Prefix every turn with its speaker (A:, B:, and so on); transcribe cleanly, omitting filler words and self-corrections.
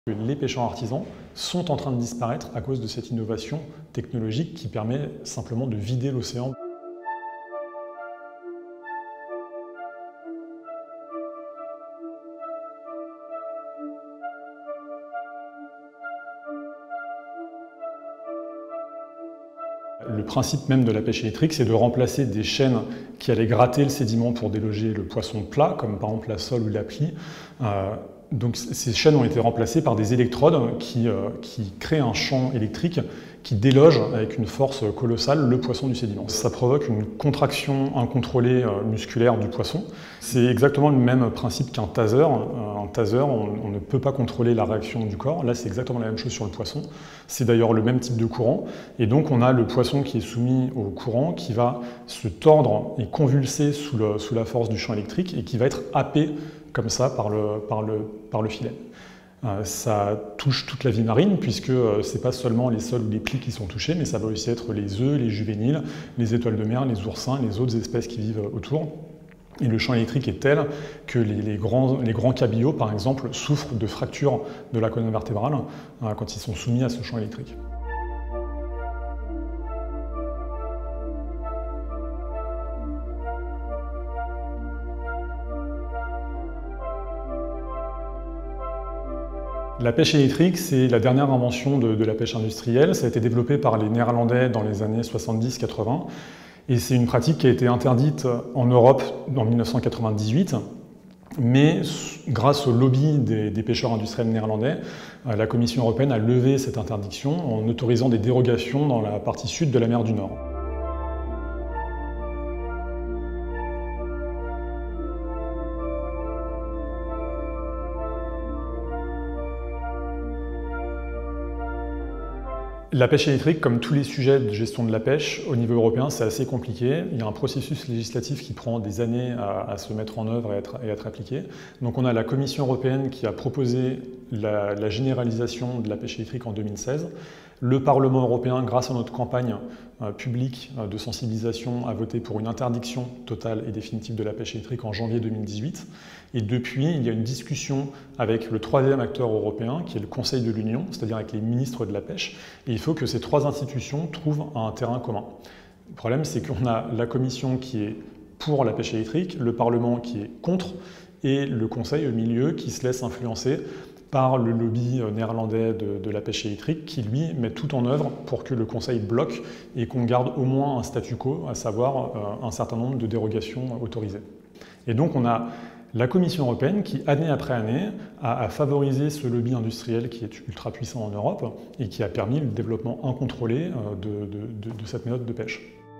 A: Les pêcheurs artisans sont en train de disparaître à cause de cette innovation technologique qui permet simplement de vider l'océan. Le principe même de la pêche électrique, c'est de remplacer des chaînes qui allaient gratter le sédiment pour déloger le poisson plat, comme par exemple la sole ou l'appli. Donc ces chaînes ont été remplacées par des électrodes qui créent un champ électrique qui déloge avec une force colossale le poisson du sédiment. Ça provoque une contraction incontrôlée musculaire du poisson. C'est exactement le même principe qu'un taser. Un taser, on ne peut pas contrôler la réaction du corps. Là, c'est exactement la même chose sur le poisson. C'est d'ailleurs le même type de courant. Et donc, on a le poisson qui est soumis au courant, qui va se tordre et convulser sous la force du champ électrique et qui va être happé comme ça par le filet. Ça touche toute la vie marine puisque ce n'est pas seulement les sols ou les plis qui sont touchés, mais ça va aussi être les œufs, les juvéniles, les étoiles de mer, les oursins, les autres espèces qui vivent autour. Et le champ électrique est tel que les grands cabillots, par exemple, souffrent de fractures de la colonne vertébrale quand ils sont soumis à ce champ électrique. La pêche électrique, c'est la dernière invention de la pêche industrielle. Ça a été développé par les Néerlandais dans les années 70-80. Et c'est une pratique qui a été interdite en Europe en 1998. Mais grâce au lobby des pêcheurs industriels néerlandais, la Commission européenne a levé cette interdiction en autorisant des dérogations dans la partie sud de la mer du Nord. La pêche électrique, comme tous les sujets de gestion de la pêche, au niveau européen, c'est assez compliqué. Il y a un processus législatif qui prend des années à se mettre en œuvre et à être appliqué. Donc on a la Commission européenne qui a proposé la généralisation de la pêche électrique en 2016. Le Parlement européen, grâce à notre campagne publique de sensibilisation, a voté pour une interdiction totale et définitive de la pêche électrique en janvier 2018. Et depuis, il y a une discussion avec le troisième acteur européen, qui est le Conseil de l'Union, c'est-à-dire avec les ministres de la pêche. Et il faut que ces trois institutions trouvent un terrain commun. Le problème, c'est qu'on a la Commission qui est pour la pêche électrique, le Parlement qui est contre, et le Conseil au milieu qui se laisse influencer par le lobby néerlandais de la pêche électrique qui, lui, met tout en œuvre pour que le Conseil bloque et qu'on garde au moins un statu quo, à savoir un certain nombre de dérogations autorisées. Et donc on a la Commission européenne qui, année après année, a favorisé ce lobby industriel qui est ultra puissant en Europe et qui a permis le développement incontrôlé de cette méthode de pêche.